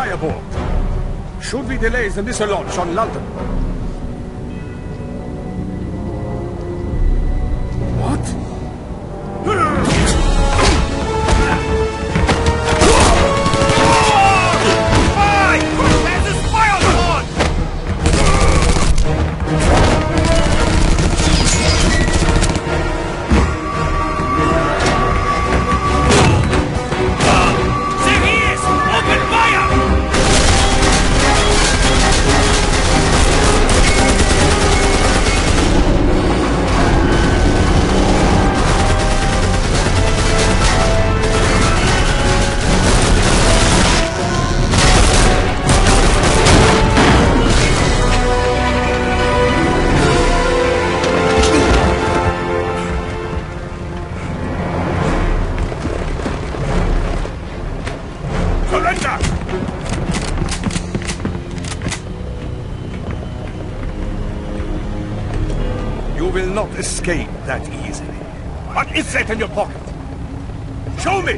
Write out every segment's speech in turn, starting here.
firebolt. Should we delay the missile launch on London? What? You will not escape that easily. What is that in your pocket? Show me!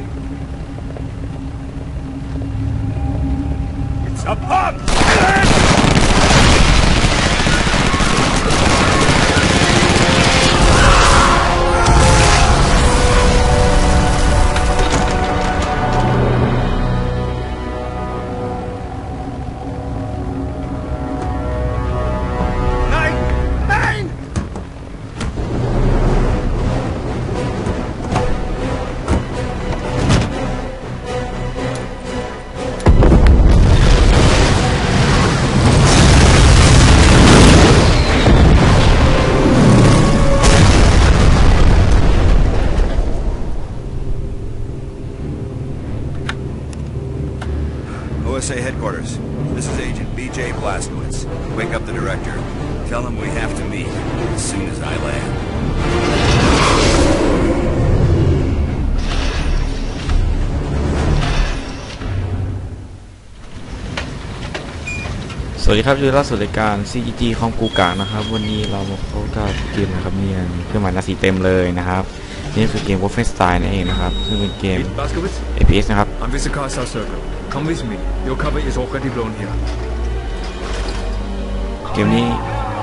It's a bomb! OSA headquarters. This is Agent BJ Blazkowicz. Wake up the director. Tell him we have to meet as soon as I land. สวัสดีครับยินดีต้อนรับสู่รายการ CGG ของกูกะนะครับวันนี้เรามาพบกับเกมนะครับเนี่ยเครื่องหมายหน้าสีเต็มเลยนะครับนี่คือเกม Wolfenstein นั่นเองนะครับซึ่งเป็นเกม FPS นะครับ I'm with the Kaiser Circle. Come with me. Your cover is already blown here. เกมนี้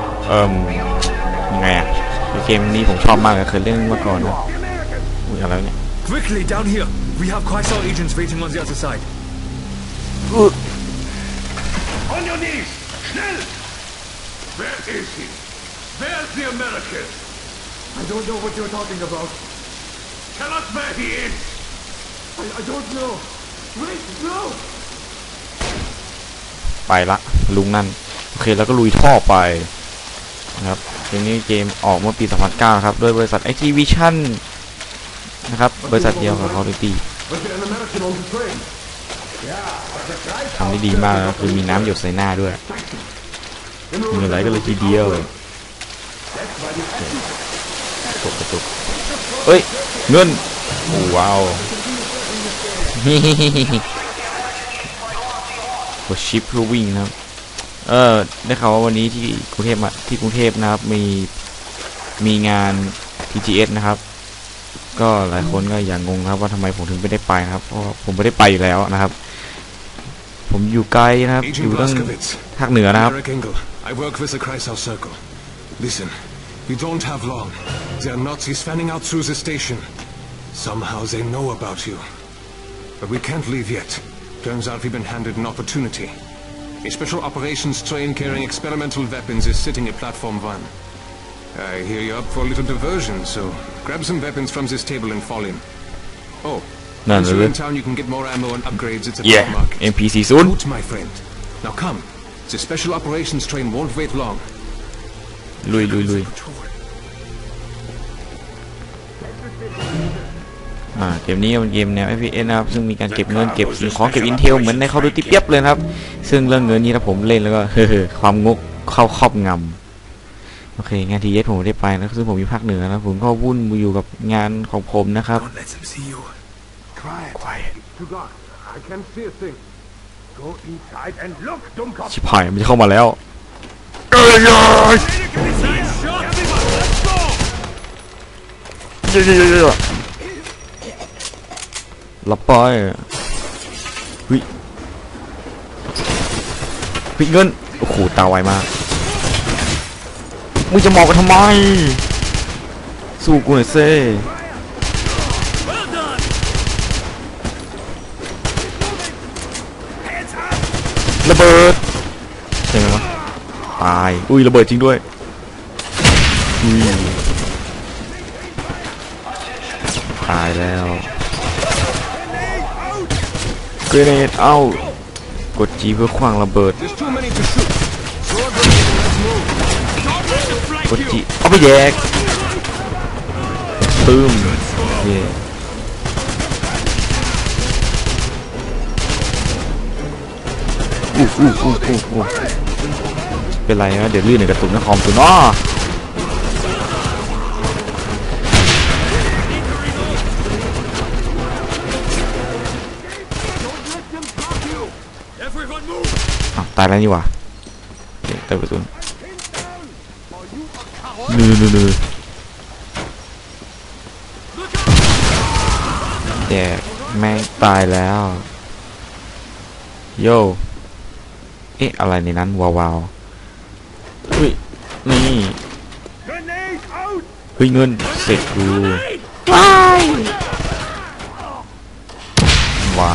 ยังไงอ่ะเกมนี้ผมชอบมากเลยเคยเล่นมาก่อนนะอุ้ยอะไรเนี่ย Quickly down here. We have Kaiser agents waiting on the other side. On your knees! Schnell! Where is he? Where's the American? I don't know what you're talking about. Tell us where he is! I don't know. Wait, no! ไปละลุงนั่นโอเคแล้วก็ลุยท่อไปนะครับเกมนี้เกมออกเมื่อปี 2009 นะครับโดยบริษัท Activision นะครับบริษัทเดียวกับ Call of Duty ทำได้ดีมากนะคือมีน้ำหยดใส่หน้าด้วยมีอะไรก็เลยทีเดียวกระตุกเฮ้ยเงินว้าวกดชิปเพื่อวิ่งนะครับได้ข่าวว่าวันนี้ที่กรุงเทพนะครับมีงาน TGS นะครับก็หลายคนก็อย่างงงครับว่าทำไมผมถึงไม่ได้ไปนะครับเพราะผมไม่ได้ไปอยู่แล้วนะครับผมอยู่ไกลนะครับอยู่ตั้งภาคเหนือนะครับ I work with the Kaiser Circle. Listen, we don't have long. There are Nazis fanning out through the station. Somehow they know about you. But we can't leave yet. Turns out we've been handed an opportunity. A special operations train carrying experimental weapons is sitting at Platform 1. I hear you're up for a little diversion, so grab some weapons from this table and fall in. Oh, once you're in town you can get more ammo and upgrades at the market. MP40 Good, my friend. Now come. The special operations train won't wait long. ลุยเกมนี้เป็นเกมแนว FPS นะครับซึ่งมีการเก็บเงินเก็บสิ่งของเก็บ Intel เหมือนใน Call of Duty เปียบเลยครับซึ่งเรื่องเงินนี้ถ้าผมเล่นแล้วก็ความงกเข้าครอบงำโอเคงาน TGS ผมไม่ได้ไปนะซึ่งผมอยู่ภาคเหนือนะผมก็วุ่นอยู่กับงานของผมนะครับชิบหายมันจะเข้ามาแล้วรับไปเฮ้ยปิดเงินโอ้โหตาไวมากมึงจะมองกันทำไมสู้กูหน่อยเซ่ระเบิดใช่ไหมวะตายอุ้ยระเบิดจริงด้วยอุ้ยตายแล้วเกรเนตเอากด G เพื่อขวางระเบิดกด G เอาไปแยกตึมเย่เป็นไรนะเดี๋ยวลื่นในกระตุกนะคอมตัวน้อตายแล้วนี่หว่าเตะกระสุนนือแดกแม่งตายแล้วโย่เอ๊ะอะไรในนั้นวาวอุ้ยนี่เฮ้ยเงินเสร็จกูตายว้า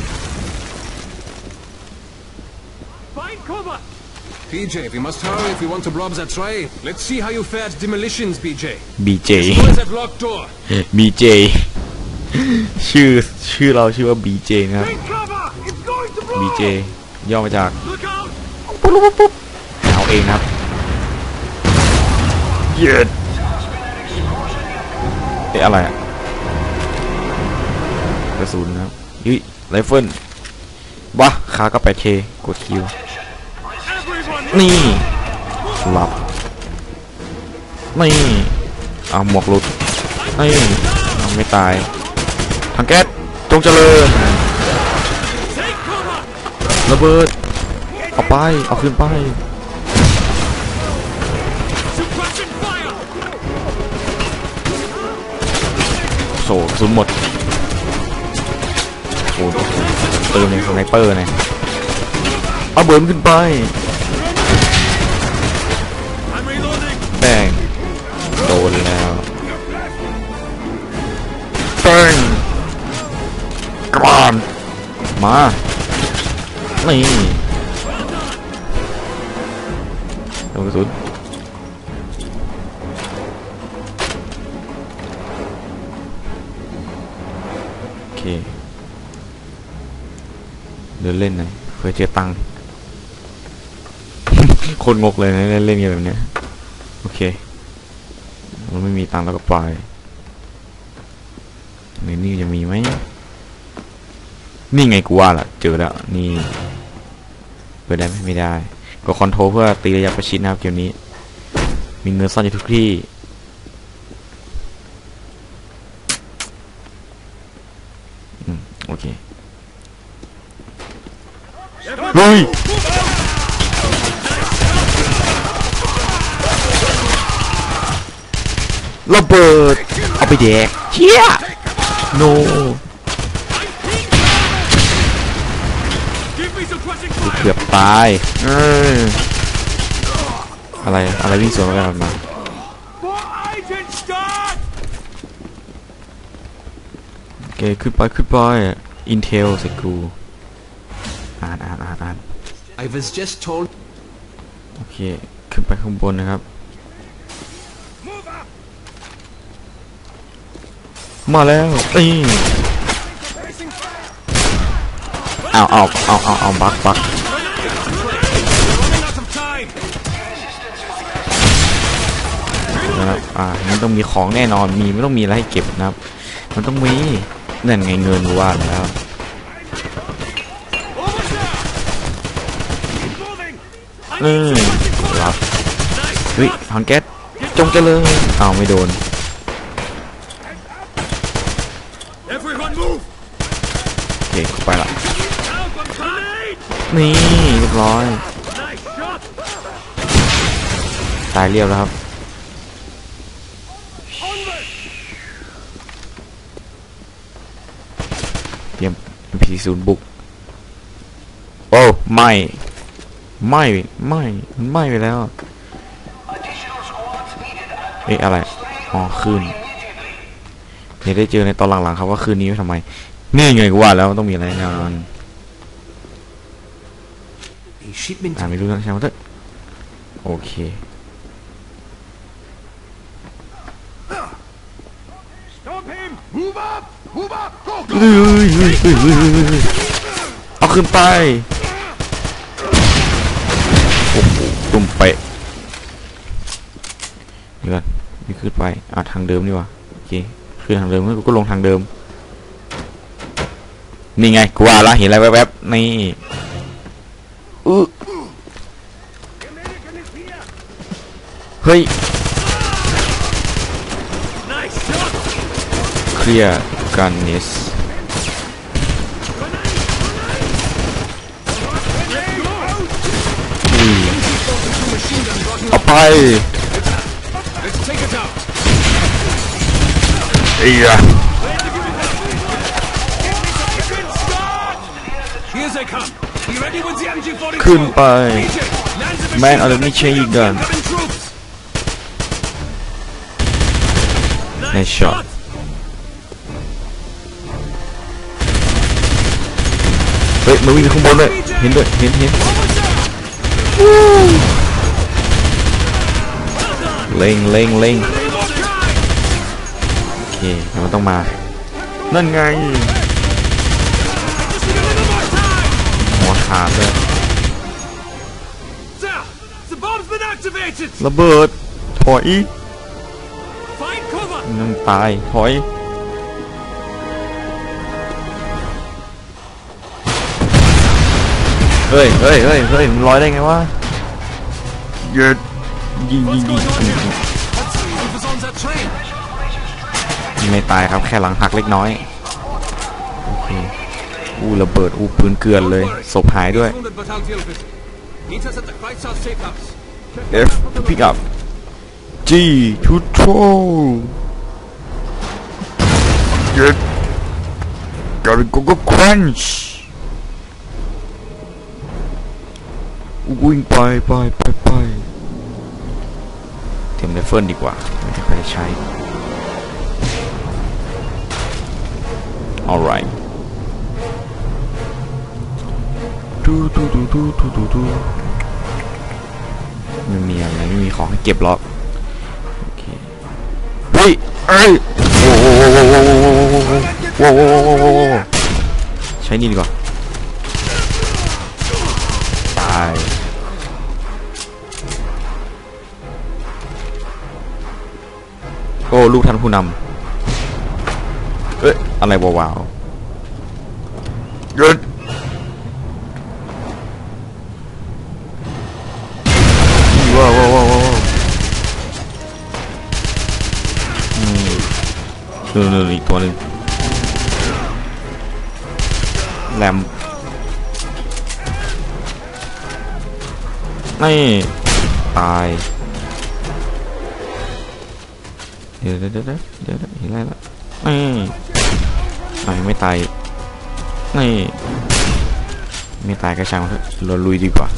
BJ, we must hurry if we want to rob that train. Let's see how you fared demolitions, BJ. BJ. Destroy that locked door. BJ. ชื่อเราชื่อว่า BJ นะครับ BJ ย่อมาจากปุ๊บเอาเองครับเย็ดเอ๊ะอะไรอะกระสุนนะครับยุ้ยไรเฟิลบ้าขาก็8Kกดคิวนี่หลับนี่เอาหมวกหลุดนี่เอาไม่ตายถังแก๊สจงเจริญระเบิดเอาไปเอาขึ้นไปโซ่กระสุนหมดโอ้โหเติมในสไนเปอร์เนี่ยเอาเบิร์นขึ้นไปแป้งโดนแล้วแป้งกรอนมานี่โดนกระสุนโอเคเดินเล่นหน่อยเพื่อเจอตังค์ คนงกเลยนะเล่นกันแบบนี้โอเคเราไม่มีตังค์แล้วก็ไปในนี่จะมีไหมนี่ไงกูว่าล่ะเจอแล้วนี่เปิดได้ไหมไม่ได้ก็คอนโทรลเพื่อตีระยะประชิดนะครับเกมนี้มีเงินซ่อนอยู่ทุกที่โอเคเฮ้ยระเบิดเอาไปแดกเชี่ยโนเกือบตายอะไรวิ่งสวนกันมาโอเคขึ้นไปอินเทลสกูอ่าน I was just told โอเคขึ้นไปข้างบนนะครับมาแล้วเอาบักนะครับมันต้องมีของแน่นอนไม่ต้องมีอะไรให้เก็บนะครับมันต้องมีนั่นไงเงินว่าแล้วรับเฮ้ยถังแก๊สจงเจริญไม่โดนโอเคเข้าไปละนี่เรียบร้อยตายเรียบแล้วครับเตรียม MP0 บุกโอ้ไม่ไม่ไปแล้วเอ๊ะอะไรอ๋อคืนเดี๋ยวได้เจอในตอนหลังๆครับว่าคืนนี้ทำไมนี่ไงกูว่าแล้วต้องมีอะไรแน่นอนไม่รู้นะใช่ไหมเถอะโอเคเอาขึ้นไปโอ้โหตุ่มเปะเดี๋ยวนี่ขึ้นไปทางเดิมนี่วะโอเคขึ้นทางเดิมกูก็ลงทางเดิมนี่ไงกูว่าละเห็นอะไรแวบๆนี่เฮ้ยเคลียร์กันเนสเอาไปไอ้ยะขึ้นไปแมนเอาเดี๋ยวนี้เชยกัน ในช็อตเฮ้ยมันวิ่งข้างบนเลยเห็นด้วยเห็นเล็งโอเคมันต้องมานั่นไงหัวขาดเลยระเบิดถอยนั่งตายถอยเฮ้ยมันลอยได้ไงวะเย็ดยิงไม่ตายครับแค่หลังหักเล็กน้อยโอเคระเบิดปืนเกลือนเลยศพหายด้วย F pick up G to throw Get Gotta go crunch วิ่งไปเตรียมไรเฟิลดีกว่าไม่ค่อยได้ใช้ alright ไม่มีอะไรไม่มีของให้เก็บหรอกโอเคเฮ้ยโว้ใช้นี่ดีกว่าตายโอ้ลูกท่านผู้นำอะไรว้าวหยุดว้าวอีกตัวหนึ่งแรมนี่ตายเดี๋ยวเห็นอะไรละนี่ไม่ตายนี่ไม่ตายก็ช่างเถอะเราลุยดีกว่า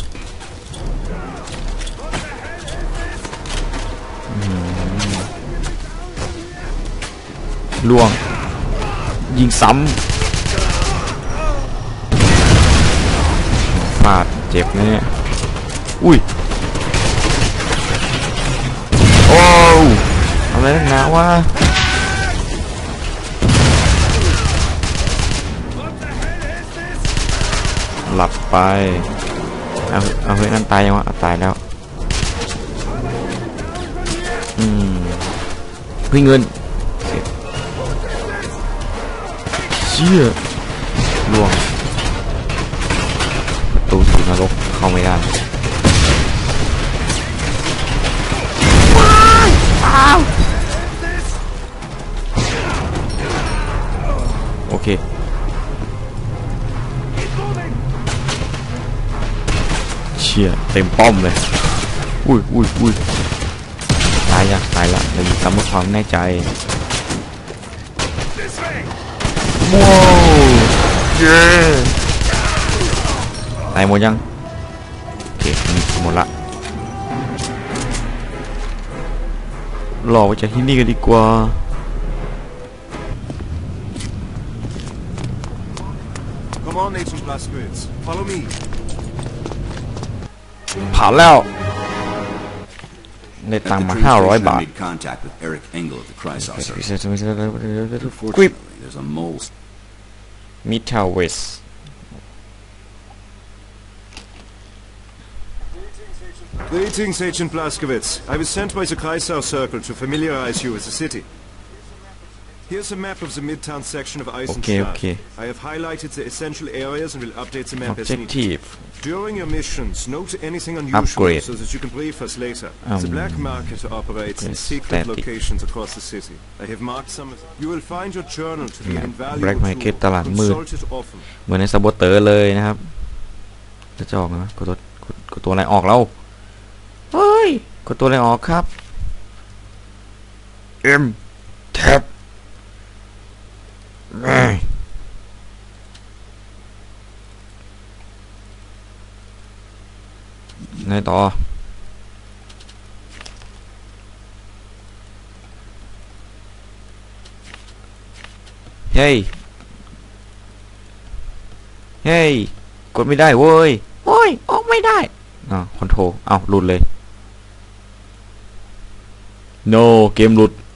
ล่วงยิงซ้ำฟาดเจ็บนะเนี่ยอุ้ยโอ้อะไรนักหนาวะหลับไปเอาเฮ้ยนั่นตายยังวะตายแล้วเงินเชี่ยล่วงประตูสู่นรกเข้าไม่ได้โอเคเชี่ยเต็มป้อมเลยอุ้ยตายละเดี๋ยวทำเพื่อความแน่ใจว้าวเย้ตายหมดยังโอเคเคนี่หมดละหลอกไปจากที่นี่กันดีกว่า Come on, Agent Blazkowicz. Follow me. ผ่านแล้วได้ตังค์มา At the train 500 station, บา I ท made contact with Eric Engel of the Kreisau Circle. กริป Unfortunately, there's a mole. มิทาเวส Greetings, Agent Blazkowicz. I was sent by the Kreisau Circle to familiarize you with the city. Here's a map of the Midtown section of Eisenstadt. Okay. I have highlighted the essential areas and will update the map as needed. Objective During your missions, note anything unusual Upgrade. so that you can brief us later. The black market operates in secret static. locations across the city. I have marked some of them. You will find your journal to be an invaluable Black market tool. ตลาดมืด Consult it often. เหมือนในซับเตอร์เลยนะครับจะออกนะกดตัวอะไรออกแล้วเฮ้ยกดตัวอะไรออกครับ M Tab ไงต่อเฮ้ยกดไม่ได้เว้ยโอ้ยออกไม่ได้คอนโทรลหลุดเลย no เกมหลุด